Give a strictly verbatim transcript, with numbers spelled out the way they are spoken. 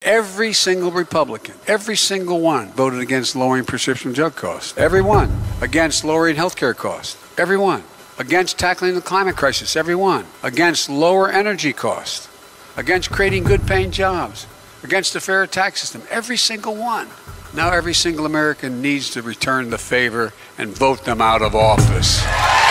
Every single Republican, every single one voted against lowering prescription drug costs. Every one against lowering health care costs. Every one against tackling the climate crisis. Every one against lower energy costs. Against creating good-paying jobs. Against a fair tax system. Every single one. Now every single American needs to return the favor and vote them out of office.